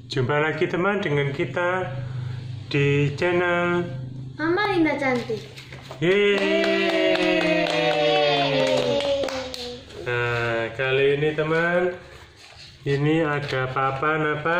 Jumpa lagi teman dengan kita di channel Mama Linda Cantik. Yeay. Nah, kali ini teman, ini ada papan apa?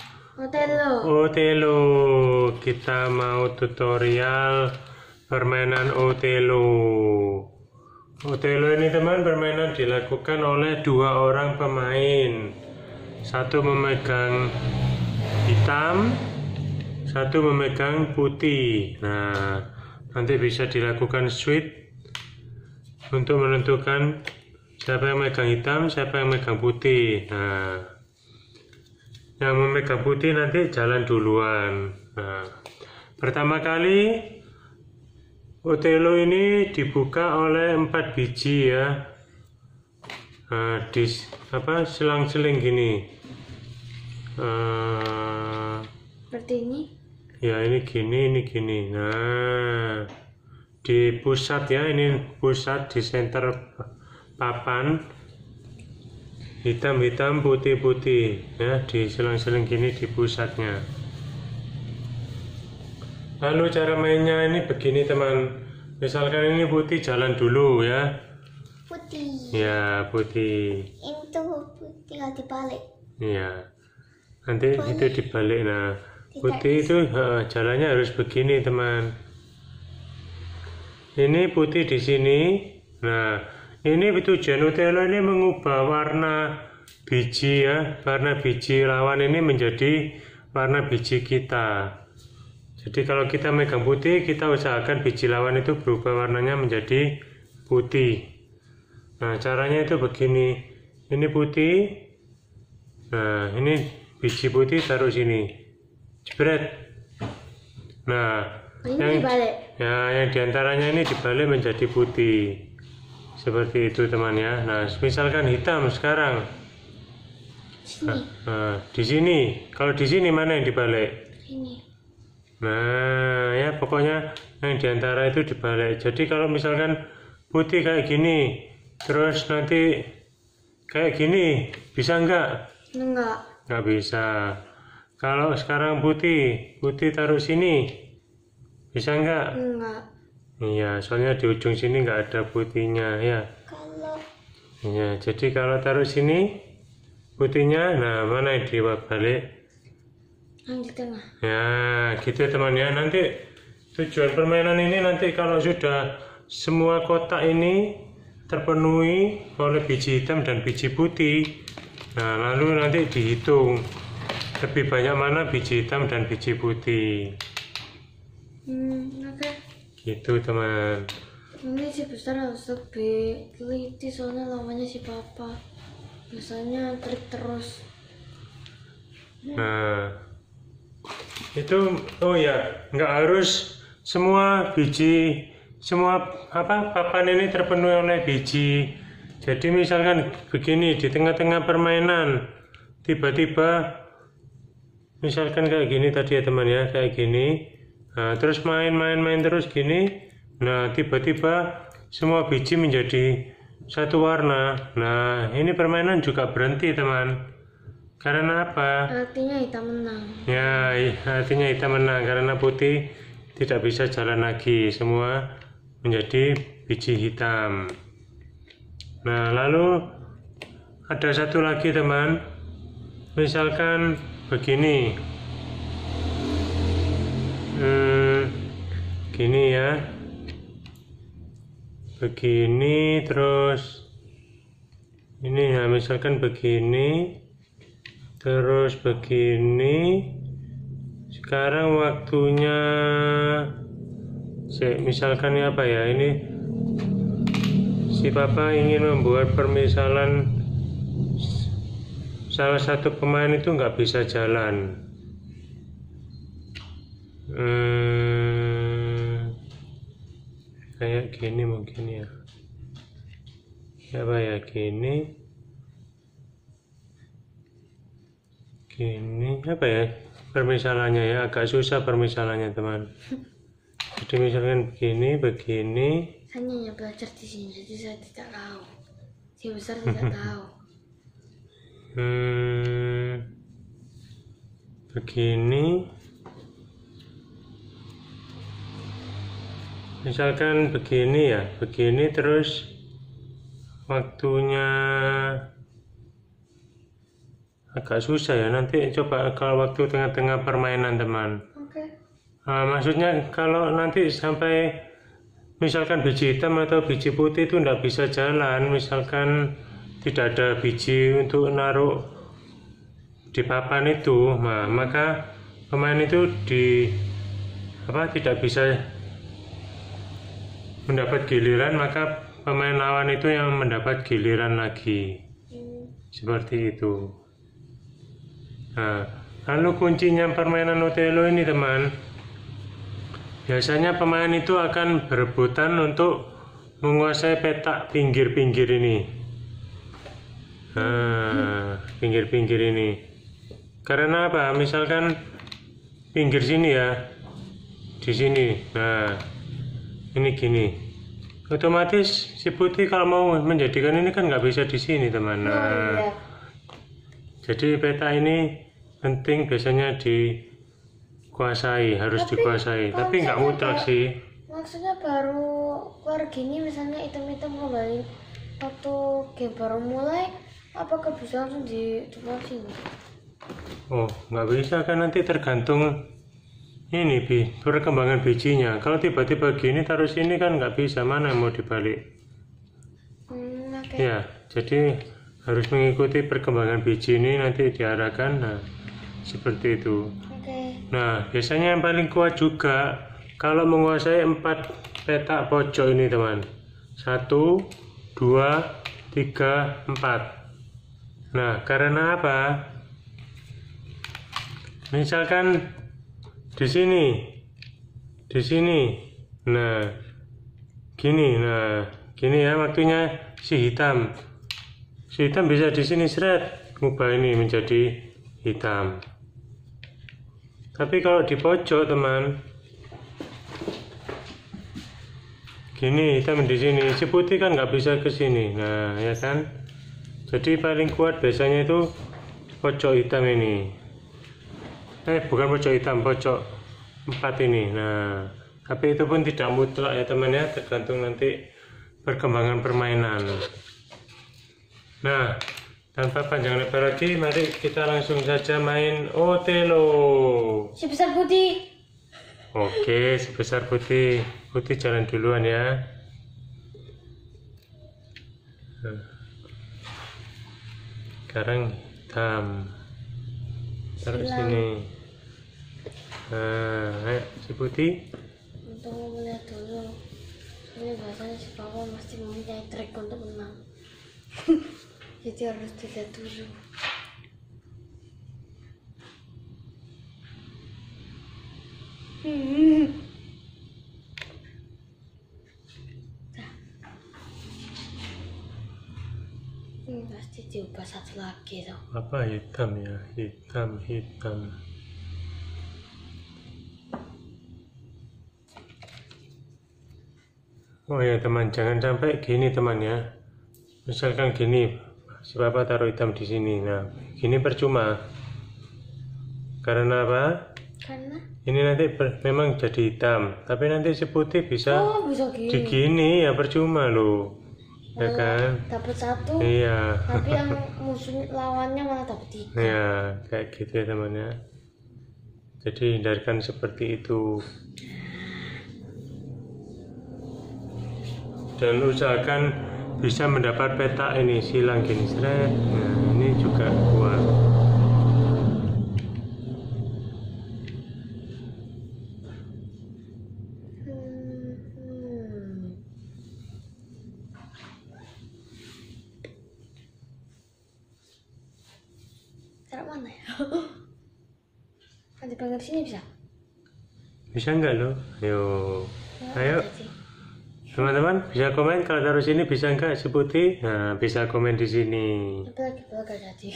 Otelo. Kita mau tutorial permainan Otelo. Otelo ini teman, permainan dilakukan oleh dua orang pemain. Satu memegang hitam, satu memegang putih. Nah, nanti bisa dilakukan switch untuk menentukan siapa yang memegang hitam, siapa yang memegang putih. Nah, yang memegang putih nanti jalan duluan. Nah, pertama kali Otelo ini dibuka oleh 4 biji ya. Nah, di selang-seling gini. Seperti ini. Ya, ini gini. Nah, di pusat ya, ini pusat di center papan. Hitam-hitam, putih-putih ya, di selang-seling gini di pusatnya. Lalu cara mainnya ini begini teman. Misalkan ini putih, jalan dulu ya. Putih. Ya, putih. Itu putih dibalik. Iya, nanti itu dibalik. Nah, putih itu jalannya harus begini teman. Ini putih di sini. Nah, ini tujuan Otelo ini mengubah warna biji ya, warna biji lawan ini menjadi warna biji kita. Jadi kalau kita megang putih, kita usahakan biji lawan itu berubah warnanya menjadi putih. Nah, caranya itu begini. Ini putih. Nah, ini biji putih taruh sini. Jebret. Nah, yang diantaranya ini dibalik menjadi putih. Seperti itu teman ya. Nah, misalkan hitam sekarang. Nah, di sini. Kalau di sini mana yang dibalik? Ini. Nah, ya pokoknya yang diantara itu dibalik. Jadi kalau misalkan putih kayak gini, terus nanti kayak gini, bisa enggak? Enggak bisa. Kalau sekarang putih taruh sini, bisa enggak? Enggak. Iya, soalnya di ujung sini enggak ada putihnya ya. Iya, jadi kalau taruh sini putihnya, nah mana yang dibalik? Yang di tengah. Ya, gitu teman ya. Nanti tujuan permainan ini nanti kalau sudah semua kotak ini terpenuhi oleh biji hitam dan biji putih, nah lalu nanti dihitung lebih banyak mana biji hitam dan biji putih. Oke. Gitu teman. Ini si besar harus lebih teliti soalnya lawannya si papa. Biasanya trik terus. Nah, itu nggak harus semua biji, semua papan ini terpenuhi oleh biji. Jadi misalkan begini di tengah-tengah permainan tiba-tiba misalkan kayak gini tadi ya teman ya, kayak gini. Nah, terus main terus gini. Nah, tiba-tiba semua biji menjadi satu warna. Nah, ini permainan juga berhenti teman. Karena apa? Artinya hitam menang. Ya, artinya hitam menang karena putih tidak bisa jalan lagi, semua menjadi biji hitam. Nah, lalu ada satu lagi teman, misalkan begini, gini ya, begini terus ini ya, misalkan begini. Terus begini. Sekarang waktunya misalkan apa ya, ini si papa ingin membuat permisalan salah satu pemain itu nggak bisa jalan. Kayak gini mungkin ya. Apa ya, gini apa ya permisalannya ya, agak susah permisalannya teman. Jadi misalkan begini. Saya hanya belajar di sini, jadi saya tidak tahu. Si besar tidak tahu. begini, misalkan begini ya, begini terus waktunya agak susah ya. Nanti coba kalau waktu tengah-tengah permainan teman. Oke. Nah, maksudnya kalau nanti sampai misalkan biji hitam atau biji putih itu tidak bisa jalan, misalkan tidak ada biji untuk naruh di papan itu, nah, maka pemain itu tidak bisa mendapat giliran, maka pemain lawan itu yang mendapat giliran lagi. Seperti itu. Nah, lalu kuncinya permainan Otelo ini teman, biasanya pemain itu akan berebutan untuk menguasai petak pinggir-pinggir ini. Nah, pinggir-pinggir ini. Karena apa? Misalkan pinggir sini ya, di sini. Nah, ini gini. Otomatis si putih kalau mau menjadikan ini kan nggak bisa di sini teman. Nah, jadi peta ini penting biasanya dikuasai, harus dikuasai. Tapi nggak mutlak sih. Maksudnya baru keluar gini, misalnya item-item kembali waktu game baru mulai, apakah bisa langsung dijual sini? Oh, nggak bisa kan, nanti tergantung ini perkembangan bijinya. Kalau tiba-tiba gini taruh sini kan nggak bisa, mana yang mau dibalik. Okay. Ya, jadi harus mengikuti perkembangan biji ini nanti diarahkan. Nah, seperti itu. Nah, biasanya yang paling kuat juga kalau menguasai 4 petak pojok ini teman. 1, 2, 3, 4. Nah, karena apa? Misalkan di sini, nah gini ya, waktunya si hitam bisa di sini seret, ngubah ini menjadi hitam. Tapi kalau di pojok teman, gini hitam di sini, si putih kan nggak bisa ke sini. Nah ya kan, jadi paling kuat biasanya itu pojok hitam ini. Bukan pojok hitam, pojok 4 ini. Nah, tapi itu pun tidak mutlak ya teman ya, tergantung nanti perkembangan permainan. Nah, tanpa panjang lebar lagi, mari kita langsung saja main Otelo. Si besar putih. Oke, si besar putih. Putih jalan duluan ya. Nah. Sekarang hitam. Taruh sini. Nah, ayo si putih. Untuk melihat dulu. Ini biasanya si papa pasti mempunyai trik untuk menang. Jadi harus dilihat dulu. Ini pasti diubah satu lagi tuh. Apa hitam ya? Hitam. Oh ya teman, jangan sampai gini teman ya. Misalkan gini, si papa taruh hitam di sini. Nah, gini percuma. Karena apa? Karena ini nanti memang jadi hitam, tapi nanti si putih bisa gini. Digini ya percuma loh. Ya kan? Dapat 1. Iya. Tapi yang musuh lawannya malah dapat 3. Ya, kayak gitu ya teman ya. Jadi hindarkan seperti itu. Dan usahakan bisa mendapat peta ini silang gini seret. Nah, ini juga kuat. Taruh mana ya? Nanti bangga sini bisa? Bisa nggak lo? Ayo. Teman-teman bisa komen kalau taruh sini bisa nggak si putih? Nah, bisa komen di sini. Tapi lagi bakal jadi.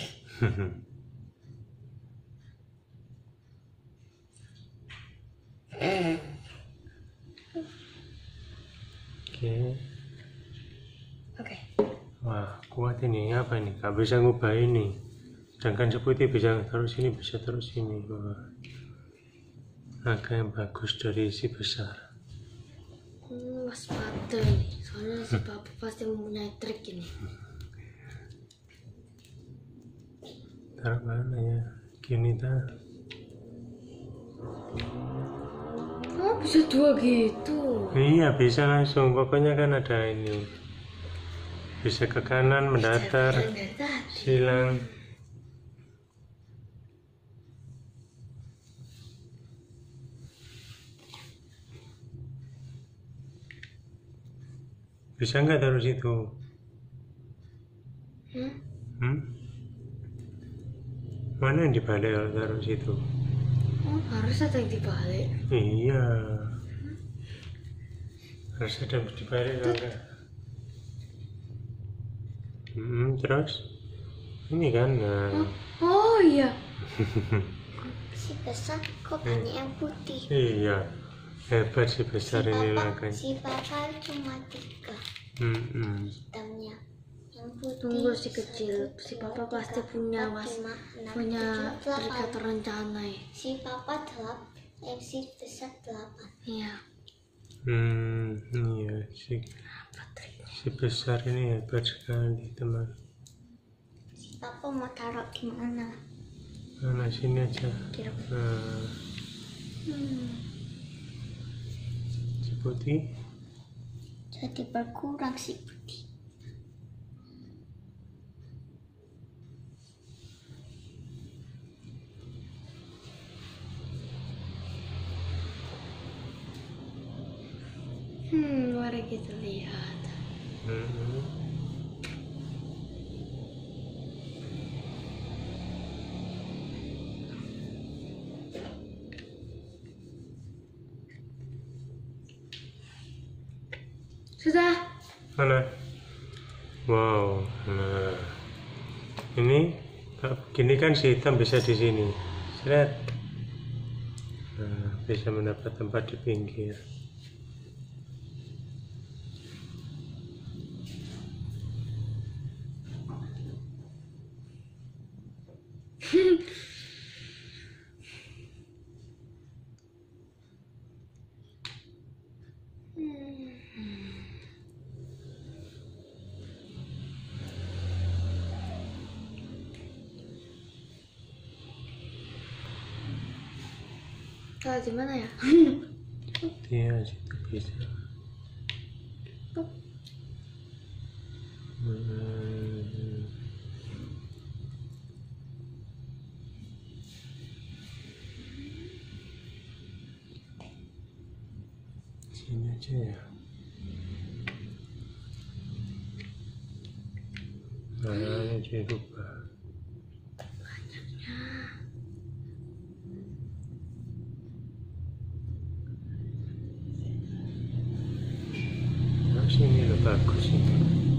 Oke. Wah, kuat ini. Apa ini? Gak bisa ngubah ini. Sedangkan seputih bisa taruh sini, bisa taruh sini. Wah. Agak yang bagus dari si besar. Waspada nih, soalnya si papa pasti mempunyai trik ini. Taruh mana ya? Gini dah. Oh, bisa dua gitu. Iya, bisa langsung. Pokoknya kan ada ini. Bisa ke kanan, mendatar, silang. Bisa nggak taruh situ? Mana yang dibalik kalau taruh situ? Oh, harus ada yang dibalik. Iya. Harus ada yang dibalik kalau enggak. Terus? Ini kan. Nah. Oh iya. Si besar kok banyak yang putih. Iya. Hebat si besar ini lah kan. Si papa cuma 3 hitamnya. Yang putih. Tunggu si kecil, si papa pasti punya punya trik rencana ya. Si papa 8, si besar 8. Iya. Iya si besar ini hebat sekali teman. Si papa mau taruh di mana? Nah sini aja. Nah. Si putih. Jadi berkurang si putih. Mari kita lihat. Sudah. Mana? Wow. Nah. Ini gini kan si hitam bisa di sini. Lihat. Nah, bisa mendapat tempat di pinggir. Kalau di mana ya? Iya, situ bisa. Sini aja ya. Nah, ini jadi lupa. Sini lo bagus ini.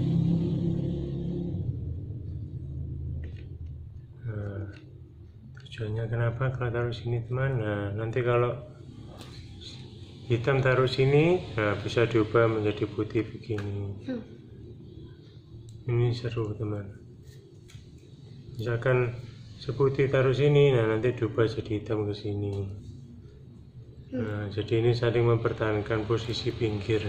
Nah, tujuannya kenapa kalau taruh sini teman? Nah, nanti kalau hitam taruh sini, nah bisa diubah menjadi putih begini. Ini seru teman. Misalkan seputih taruh sini, nah nanti diubah jadi hitam ke sini. Nah, jadi ini saling mempertahankan posisi pinggir.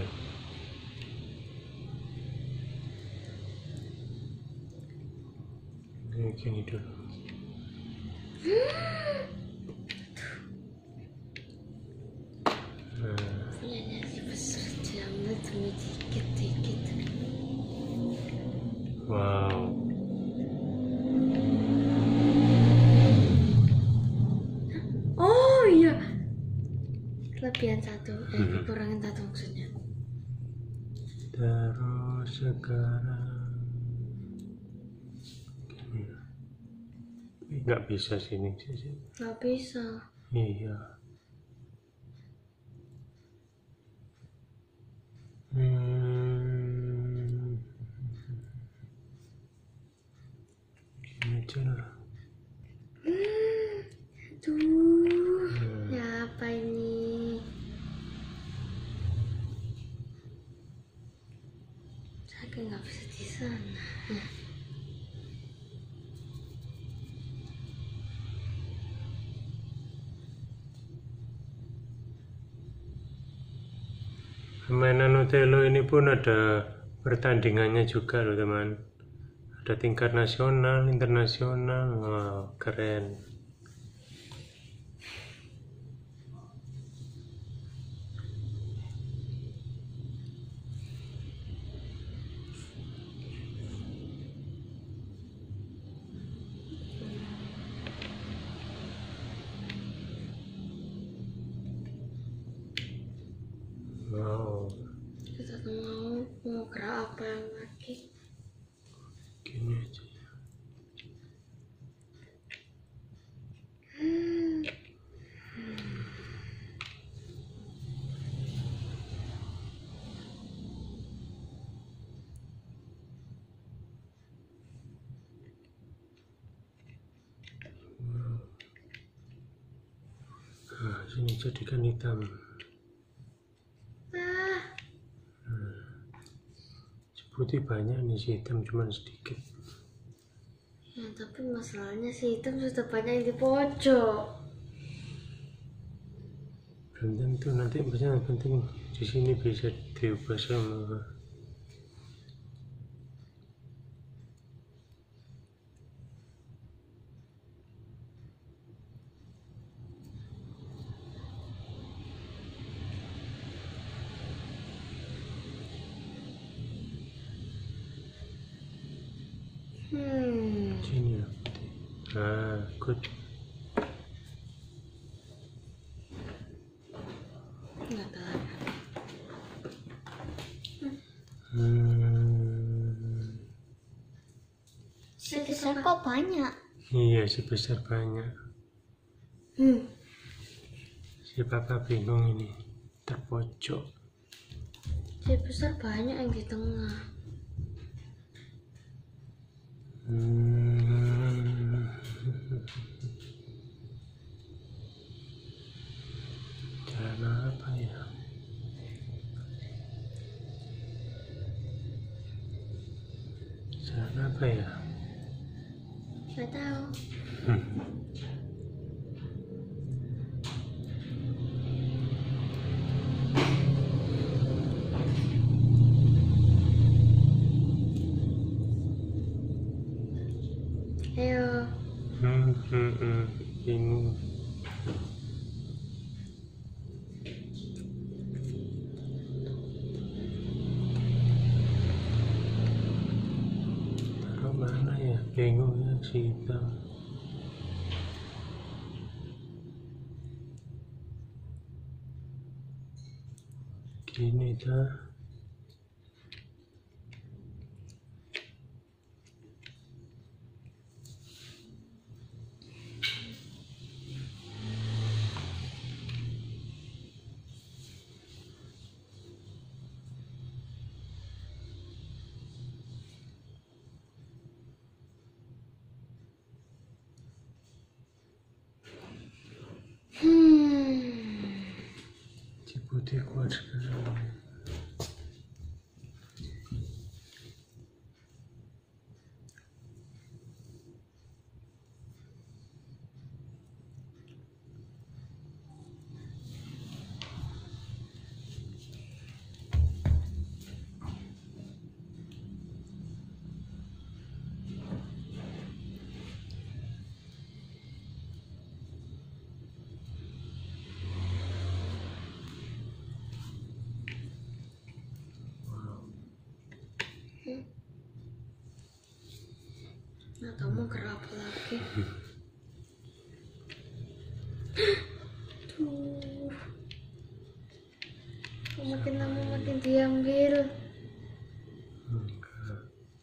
Gini dulu. Punyanya si besar jamnya demi dikit-dikit. Wow. Oh iya. Kelebihan 1, kekurangan 1 maksudnya. Terus sekarang nggak bisa sini. Nggak bisa. Iya. Gini aja lah. Ya apa ini? Saya nggak bisa di sana. Permainan Otelo ini pun ada pertandingannya juga loh teman. Ada tingkat nasional, internasional. Wow, keren. Wow, Kita tuh mau gerak apa yang lagi? gini aja. Nah, sini jadikan hitam. Ah, Putih banyak nih, si hitam cuma sedikit. ya, tapi masalahnya si hitam sudah banyak yang di pojok. Belum tentu, nanti misalnya penting di sini bisa diubah sama. Sini ya putih. Nah, good. Nggak tahu. Sebesar kok banyak. Iya, sebesar banyak. Si papa bingung ini, terpojok. Si besar banyak yang di tengah. Jalan apa ya? Jalan apa ya? Nggak tahu. Ayo. Bingung. Taruh mana ya? Bingung ya si hitam. Gini dah. Si putih kuat sekali. Nggak tahu mau gerak apa lagi. Tuh. Makin lama makin diambil. Enggak.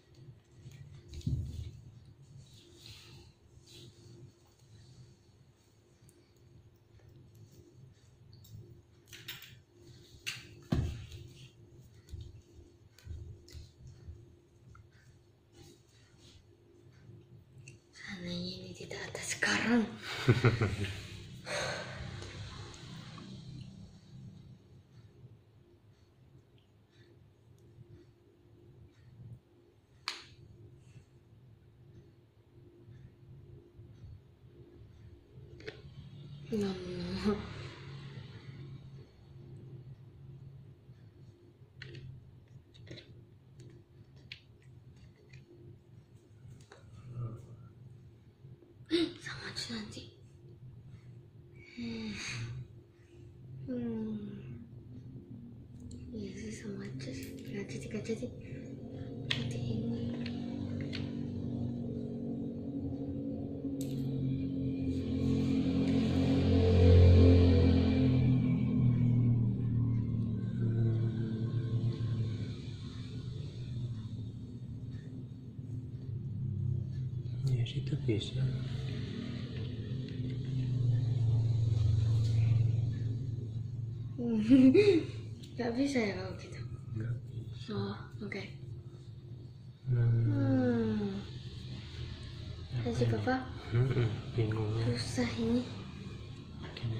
Seandainya ini tidak ada sekarang. Nggak mau. Iya sih sama aja sih. Nggak jadi nanti ini. Ya situ bisa. Nggak bisa ya kalau gitu. Nggak bisa. Oh, oke. Kasih papa. Bingung. Susah ini. Gini.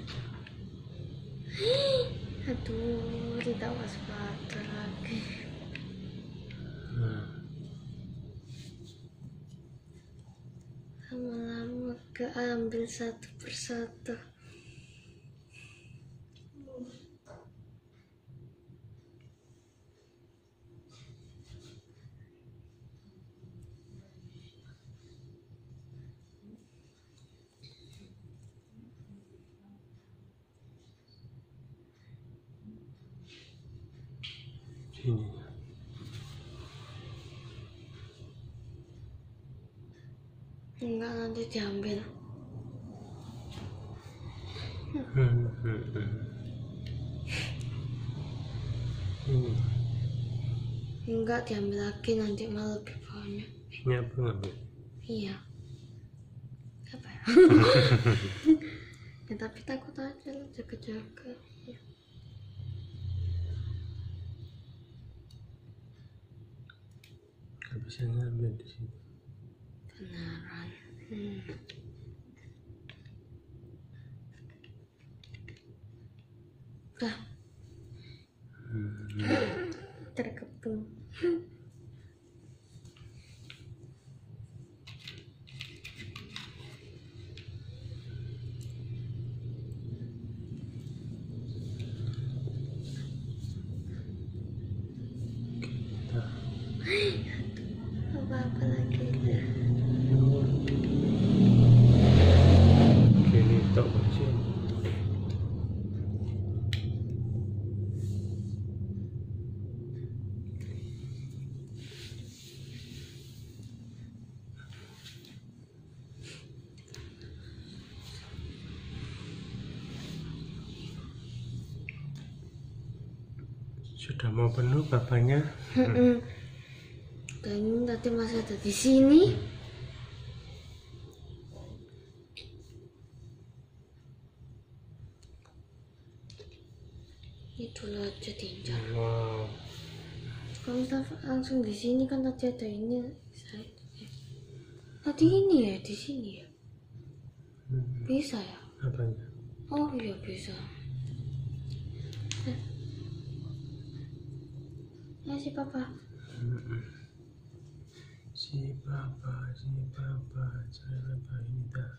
Aduh, tidak waspada lagi. Lama-lama keambil satu persatu. Sini. Enggak, nanti diambil. Ini. Enggak, diambil lagi nanti malah lebih banyak. Ini apa ngambil? Iya. Apa ya? Ya tapi takut aja lah, jaga-jaga. Gak bisa ngambil di sini. Beneran. Dah. Terkepung. Apa-apa lagi. Gini tak baca. Sudah mau penuh bapaknya. Dan ini tadi masih ada di sini. Itu loh aja tinjau. Wow. Kalau kita langsung di sini kan tadi ada ini. Tadi ini ya di sini ya. Bisa ya? Apanya? Oh iya bisa. Si papa. Si papa, cara apa ini dah?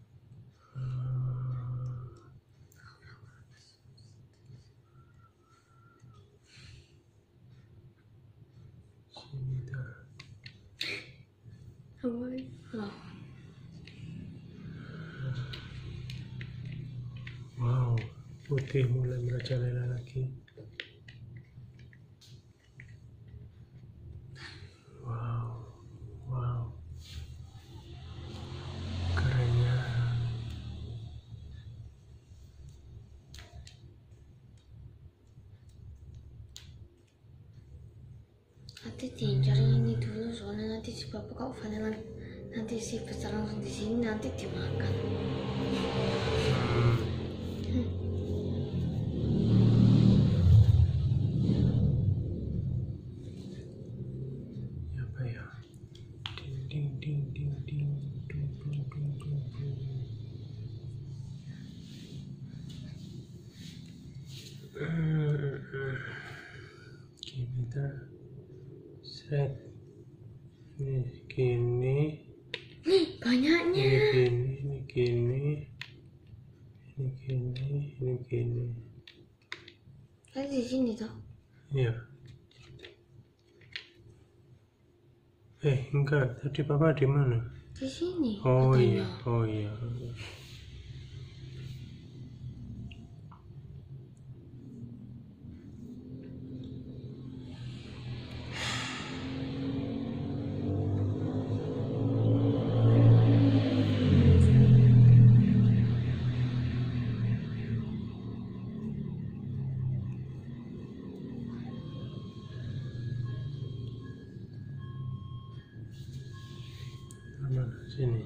Sini dah. Oh. Wow, putih mulai merajalela lagi. Wow, kerennya. Nanti tinjau ini dulu soalnya nanti si bapak kau vanilla nanti si besar langsung di sini nanti dimakan. Apa ya? Ding ding ding ding ding ding ding ding ding. Kita set ini gini. Banyaknya. Ini gini. Tadi di sini toh. Iya. Enggak. Tadi papa di mana? Di sini. Oh katanya. iya. Oh iya. sini.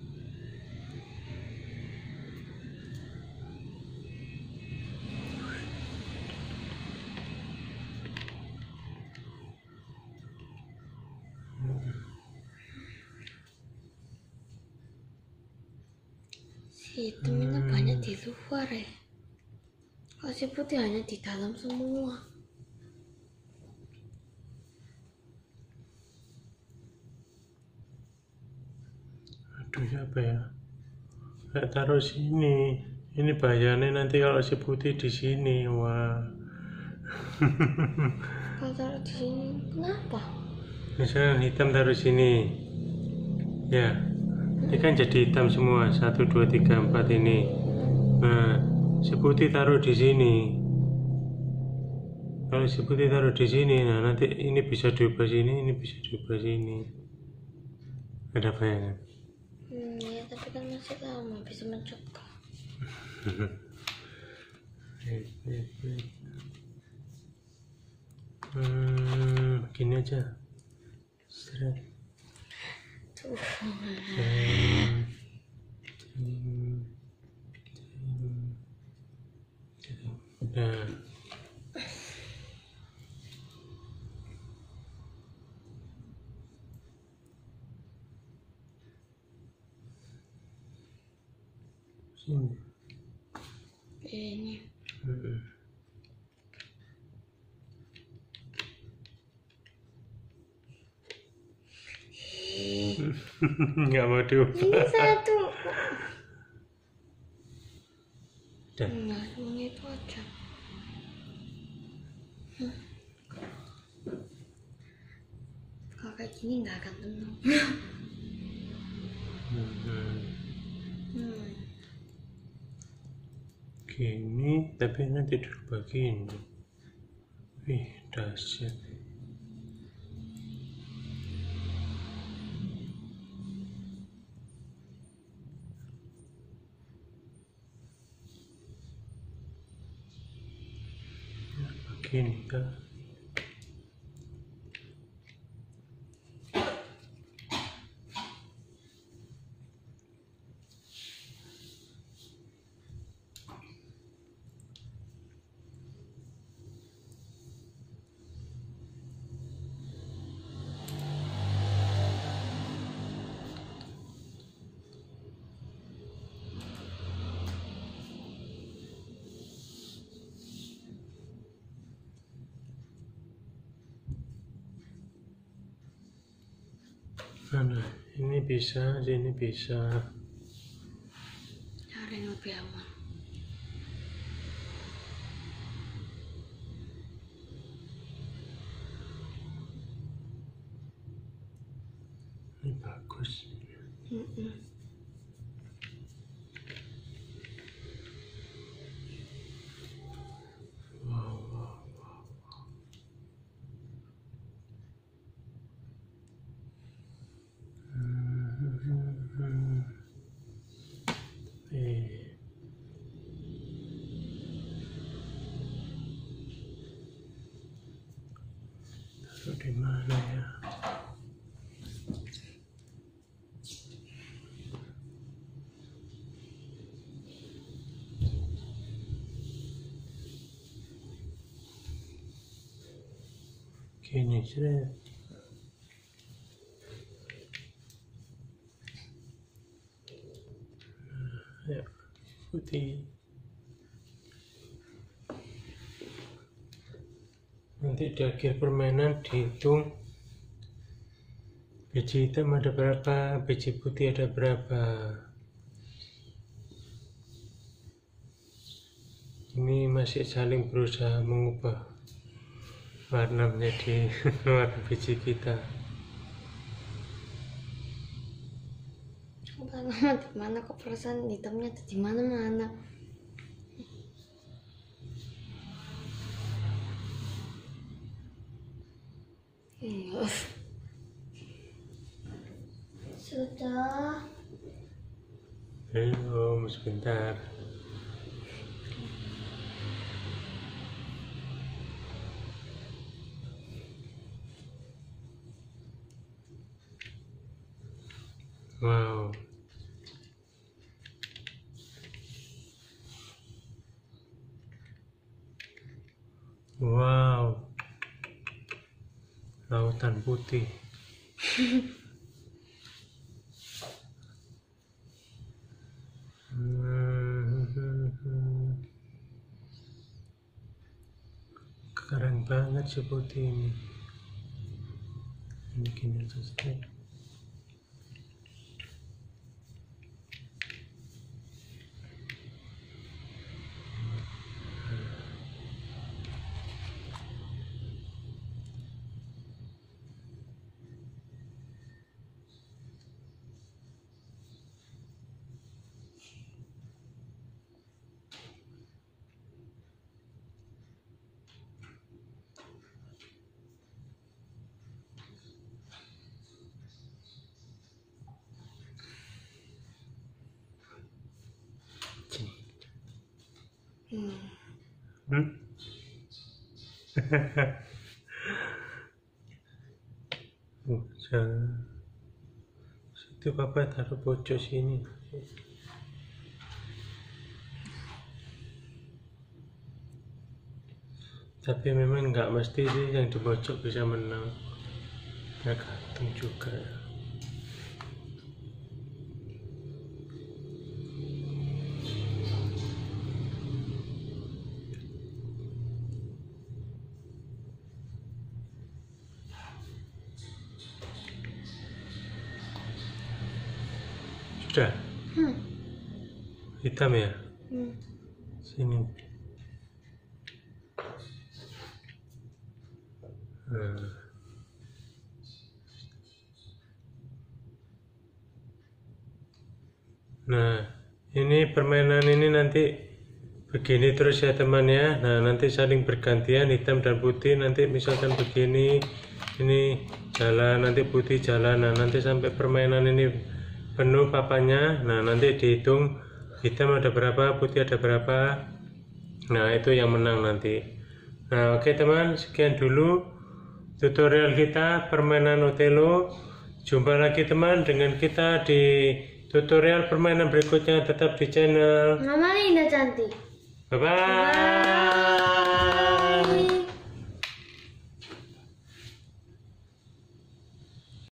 Si hitam itu banyak di luar ya. Kalau si putih hanya di dalam semua. Aduh, siapa ya? Kayak taruh sini. Ini bahayanya nanti kalau si putih di sini. Wah. Kalau taruh di sini, kenapa? Misalnya hitam taruh sini. Ya. Ini kan jadi hitam semua. 1, 2, 3, 4 ini. Nah, si putih taruh di sini. Kalau si putih taruh di sini, nah nanti ini bisa diubah sini, ini bisa diubah sini. Ada bayangan? Ya tapi kan masih lama bisa mencegah. Begini aja. Seret. Tuh. Nah. Sini. Ini. Nggak mau diubah. Ini satu. Dan Enggak, cuma itu aja. Kalau kayak gini nggak akan tenang. Gini, tapi nanti dirubah gini. Wih, dahsyat. Begini kan. Nah, ini bisa, sini bisa. Cara yang lebih aman. Ini bagus. Taruh di mana ya? Gini seret. Ya, putih. Nanti di akhir permainan dihitung biji hitam ada berapa, biji putih ada berapa. Ini masih saling berusaha mengubah warna menjadi warna biji kita. Lama di mana kok perasaan hitamnya ada di mana-mana. Sudah. Belum, sebentar. Wow. Wow, lautan putih. Keren banget si putih ini. Ini gini selesai. Jangan. Situ papa taruh pojok sini. Tapi memang nggak mesti sih yang di pojok bisa menang. Tergantung juga. Sudah? Hitam ya? Sini. Nah, ini permainan ini nanti begini terus ya teman ya. Nah, nanti saling bergantian hitam dan putih. Nanti misalkan begini, ini jalan, nanti putih jalan. Nah, nanti sampai permainan ini penuh papanya. Nah, nanti dihitung hitam ada berapa, putih ada berapa. Nah, itu yang menang nanti. Nah, oke teman, sekian dulu tutorial kita permainan Otelo. Jumpa lagi teman dengan kita di tutorial permainan berikutnya. Tetap di channel Mama Linda cantik. Bye-bye.